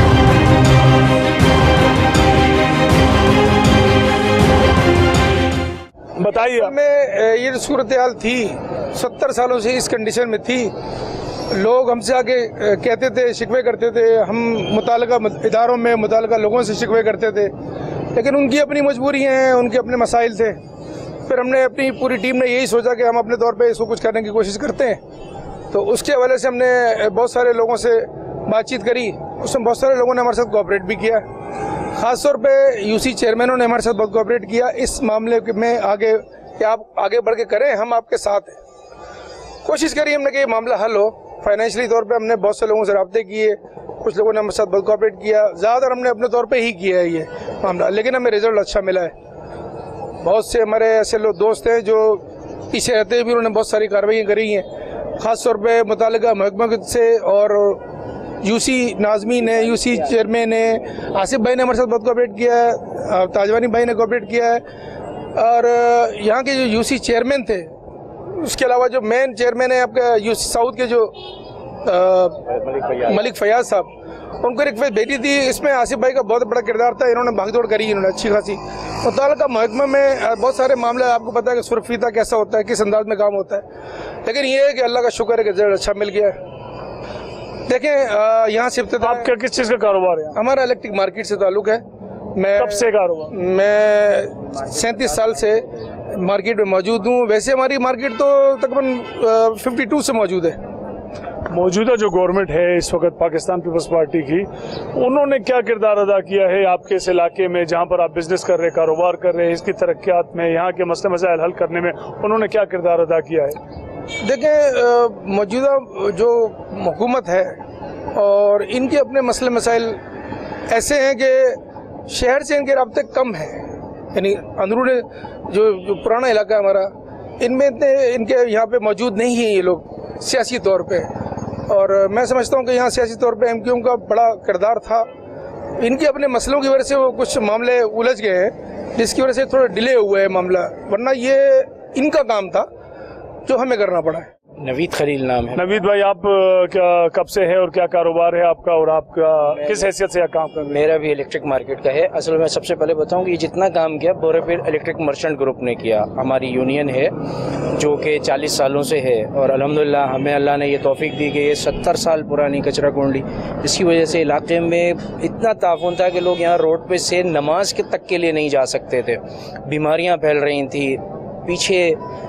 Speaker 1: बताइए।
Speaker 16: में ये सूरत हाल थी, सत्तर सालों से इस कंडीशन में थी। लोग हमसे आके कहते थे, शिकवे करते थे, हम मुताल्लिका इदारों में मुताल्लिका लोगों से शिकवे करते थे, लेकिन उनकी अपनी मजबूरियाँ हैं, उनके अपने मसाइल थे। फिर हमने अपनी पूरी टीम ने यही सोचा कि हम अपने तौर पे इसको कुछ करने की कोशिश करते हैं। तो उसके हवाले से हमने बहुत सारे लोगों से बातचीत करी, उसमें बहुत सारे लोगों ने हमारे साथ कोऑपरेट भी किया। ख़ासतौर पे यूसी चेयरमैनों ने हमारे साथ बहुत कोऑपरेट किया इस मामले में आगे कि आप आगे बढ़ के करें, हम आपके साथ हैं। कोशिश करी हमने कि ये मामला हल हो। फाइनेंशियली तौर पे हमने बहुत से लोगों से रब्ते किए, कुछ लोगों ने हमारे साथ बहुत कोऑपरेट किया, ज़्यादातर हमने अपने तौर पे ही किया है ये मामला, लेकिन हमें रिजल्ट अच्छा मिला है। बहुत से हमारे ऐसे लोग दोस्त हैं जो पीछे रहते हुए भी उन्होंने बहुत सारी कार्रवाइयाँ करी हैं, ख़ास तौर पर मुताल्लिका महकमा से और यूसी नाजमीन है, यूसी चेयरमैन है, आसिफ भाई ने हमारे साथ बहुत कोऑपरेट किया है, ताजवानी भाई ने कोऑपरेट किया है, और यहाँ के जो यूसी चेयरमैन थे, उसके अलावा जो मेन चेयरमैन है आपका यूसी साउथ के जो मलिक फयाज साहब, उनको एक बेटी थी, इसमें आसिफ भाई का बहुत बड़ा किरदार था। इन्होंने भागदौड़ करी, इन्होंने अच्छी खासी। मुताल्लिका महकमे में बहुत सारे मामले आपको पता है कि सुरफीता कैसा होता है, किस अंदाज में काम होता है, लेकिन ये है कि अल्लाह का शुक्र है कि रिजल्ट अच्छा मिल गया है। देखें यहाँ सिर्फ
Speaker 1: आपका किस चीज़ का कारोबार है?
Speaker 16: हमारा इलेक्ट्रिक मार्केट से ताल्लुक है। मैं
Speaker 1: कब से कारोबार?
Speaker 16: मैं सैंतीस साल से मार्केट में मौजूद हूँ। वैसे हमारी मार्केट तो तकरीबन फिफ्टी टू से मौजूद है।
Speaker 1: मौजूदा जो गवर्नमेंट है इस वक्त पाकिस्तान पीपल्स पार्टी की, उन्होंने क्या किरदार अदा किया है आपके इस इलाके में जहाँ पर आप बिजनेस कर रहे हैं, कारोबार कर रहे हैं, इसकी तरक्यात में, यहाँ के मसले मसाइल हल करने में उन्होंने क्या किरदार अदा किया है?
Speaker 16: देखें, मौजूदा जो हुकूमत है और इनके अपने मसले मसाइल ऐसे हैं कि शहर से इनके राब्ते कम हैं, यानी अंदरूनी जो, जो पुराना इलाका है हमारा, इनमें इतने इनके यहाँ पे मौजूद नहीं हैं ये लोग सियासी तौर पे। और मैं समझता हूँ कि यहाँ सियासी तौर पे एमक्यूएम का बड़ा किरदार था। इनके अपने मसलों की वजह से वो कुछ मामले उलझ गए हैं, जिसकी वजह से थोड़ा डिले हुआ है मामला, वरना ये इनका काम था जो हमें करना पड़ा है।
Speaker 8: नवीद खलील नाम है।
Speaker 1: नवीद भाई, आप क्या कब से है और क्या कारोबार है आपका, और आपका किस हैसियत से काम कर रहे हैं?
Speaker 8: मेरा भी इलेक्ट्रिक मार्केट का है। असल में सबसे पहले बताऊं कि जितना काम किया बोरेपीर इलेक्ट्रिक मर्चेंट ग्रुप ने किया। हमारी यूनियन है जो कि चालीस सालों से है, और अल्हम्दुलिल्लाह हमें अल्लाह ने ये तौफीक दी कि ये सत्तर साल पुरानी कचरा कुंडी, जिसकी वजह से इलाके में इतना ताउन था कि लोग यहाँ रोड पे से नमाज के तक के लिए नहीं जा सकते थे, बीमारियाँ फैल रही थी। पीछे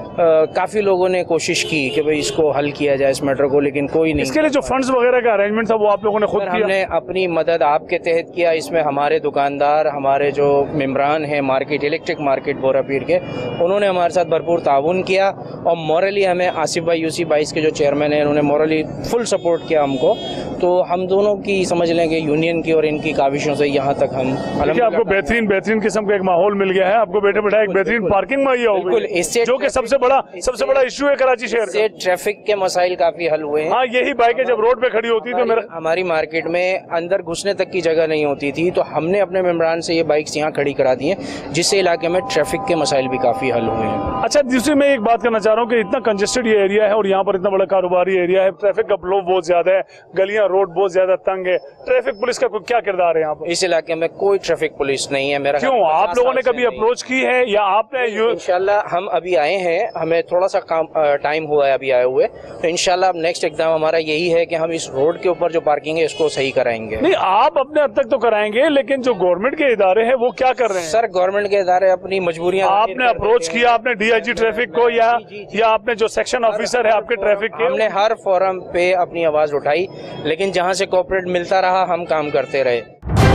Speaker 8: काफ़ी लोगों ने कोशिश की कि भाई इसको हल किया जाए इस मैटर को, लेकिन कोई नहीं।
Speaker 1: इसके लिए जो फंड्स वगैरह का अरेंजमेंट था वो आप लोगों ने खुद किया?
Speaker 8: हमने अपनी मदद आपके तहत किया। इसमें हमारे दुकानदार, हमारे जो मेम्बरान हैं मार्केट इलेक्ट्रिक मार्केट बोरापीर के, उन्होंने हमारे साथ भरपूर ताउन किया, और मॉरली हमें आसिफ भाई यूसी बाईस के जो चेयरमैन हैं, उन्होंने मॉरली फुल सपोर्ट किया हमको। तो हम दोनों की समझ लें कि यूनियन की और इनकी काविशों से यहाँ तक हम
Speaker 1: आपको बेहतरीन बेहतरीन किस्म का एक माहौल मिल गया है। आपको बैठे बैठे एक बेहतरीन पार्किंग मुहैया हो गई है, जो कि सबसे बड़ा सबसे बड़ा इशू है कराची शहर
Speaker 8: से। ट्रैफिक के मसाइल काफी हल हुए हैं।
Speaker 1: हाँ, यही बाइकें जब रोड पे खड़ी होती तो मेरा
Speaker 8: हमारी मार्केट में अंदर घुसने तक की जगह नहीं होती थी, तो हमने अपने मेम्बरान से ये बाइक्स यहाँ खड़ी करा दी हैं, जिससे इलाके में ट्रैफिक के मसाइल भी काफी हल हुए हैं।
Speaker 1: अच्छा, दूसरी मैं एक बात करना चाह रहा हूँ कि इतना कंजेस्टेड ये एरिया है और यहाँ पर इतना बड़ा कारोबारी एरिया है, ट्रैफिक का फ्लो बहुत ज्यादा है, गलियाँ रोड बहुत ज्यादा तंग है, ट्रैफिक पुलिस का क्या किरदार है यहाँ पर?
Speaker 8: इस इलाके में कोई ट्रैफिक पुलिस नहीं है। मेरा
Speaker 1: क्यों, आप लोगों ने कभी अप्रोच की है या आपने?
Speaker 8: इंशाल्लाह हम अभी आए हैं, हमें थोड़ा सा काम टाइम हुआ है अभी आए हुए, तो इंशाल्लाह अब नेक्स्ट एग्जाम हमारा यही है कि हम इस रोड के ऊपर जो पार्किंग है इसको सही कराएंगे।
Speaker 1: नहीं, आप अपने हद तक तो कराएंगे, लेकिन जो गवर्नमेंट के इदारे हैं वो क्या कर रहे हैं?
Speaker 8: सर, गवर्नमेंट के इदारे अपनी मजबूरियां,
Speaker 1: आपने अप्रोच किया आपने डीआईजी ट्रैफिक को या या आपने जो सेक्शन ऑफिसर है आपके ट्रैफिक के?
Speaker 8: हमने हर फोरम पे अपनी आवाज उठाई, लेकिन जहां से कोऑपरेट मिलता रहा हम काम करते रहे।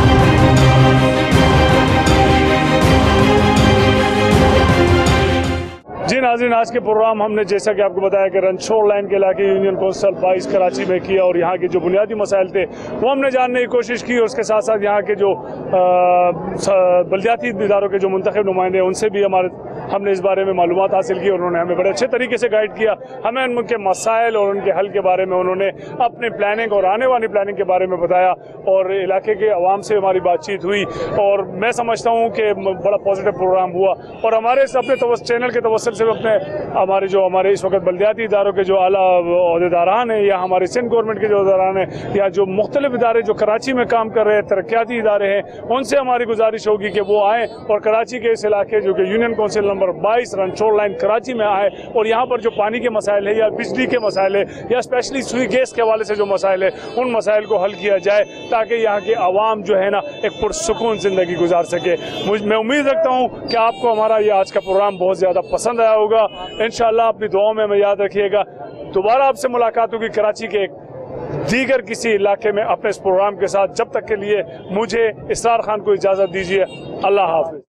Speaker 1: जी नाज़रीन, आज के प्रोग्राम हमने जैसा कि आपको बताया कि रनछोड़ लाइन के इलाके यूनियन कौंसिल बाईस कराची में किया, और यहाँ के जो बुनियादी मसाइल थे वो हमने जानने की कोशिश की, और उसके साथ साथ यहाँ के जो बलदियाती इदारों के जो मुंतखब नुमाइंदे उनसे भी हमारे हमने इस बारे में मालूमात हासिल की। उन्होंने हमें बड़े अच्छे तरीके से गाइड किया, हमें उनके मसाइल और उनके हल के बारे में उन्होंने अपनी प्लानिंग और आने वाली प्लानिंग के बारे में बताया, और इलाके के अवाम से हमारी बातचीत हुई, और मैं समझता हूँ कि बड़ा पॉजिटिव प्रोग्राम हुआ। और हमारे अपने चैनल के तवस्सुल से अपने हमारे जो हमारे इस वक्त बलदियाती इदारों के जो आला अहदेदारान हैं, या हमारे सिंध गवर्नमेंट के जो अहदेदारान हैं, या जो मुख्तलिफ इदारे जो कराची में काम कर रहे हैं, तरक्याती इदारे हैं, उनसे हमारी गुजारिश होगी कि वो आएँ और कराची के इस इलाके जो कि यूनियन कौंसिल नंबर बाईस रनछोड़ लाइन कराची में आए, और यहाँ पर जो पानी के मसाइल है या बिजली के मसाइल है या स्पेशली सुई गैस के हवाले से जो मसाइल है, उन मसाइल को हल किया जाए, ताकि यहाँ के आवाम जो है ना एक पुरसुकून ज़िंदगी गुजार सके। मुझ मैं उम्मीद रखता हूँ कि आपको हमारा ये आज का प्रोग्राम बहुत ज़्यादा पसंद आया होगा। इंशाअल्लाह अपनी दुआओं में हमें याद रखिएगा। दोबारा आपसे मुलाकात होगी कराची के एक दीगर किसी इलाके में अपने इस प्रोग्राम के साथ। जब तक के लिए मुझे इसरार खान को इजाज़त दीजिए। अल्लाह हाफ़िज़।